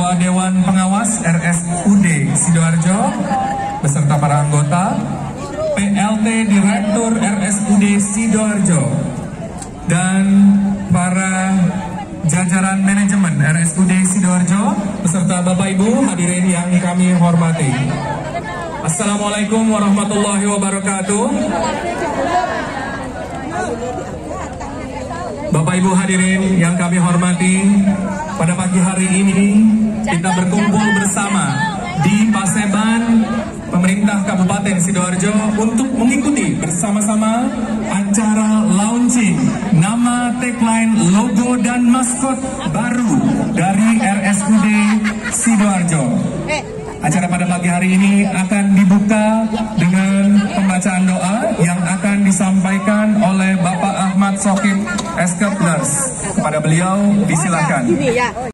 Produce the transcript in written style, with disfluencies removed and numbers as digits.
Ketua Dewan Pengawas RSUD Sidoarjo beserta para anggota, PLT Direktur RSUD Sidoarjo, dan para jajaran manajemen RSUD Sidoarjo beserta Bapak Ibu hadirin yang kami hormati. Assalamualaikum warahmatullahi wabarakatuh. Bapak Ibu hadirin yang kami hormati, pada pagi hari ini kita berkumpul bersama di Paseban Pemerintah Kabupaten Sidoarjo untuk mengikuti bersama-sama acara launching nama, tagline, logo dan maskot baru dari RSUD Sidoarjo. Acara pada pagi hari ini akan dibuka dengan pembacaan doa yang akan disampaikan oleh Bapak Ahmad Sokip, Eskepners. Kepada beliau disilakan.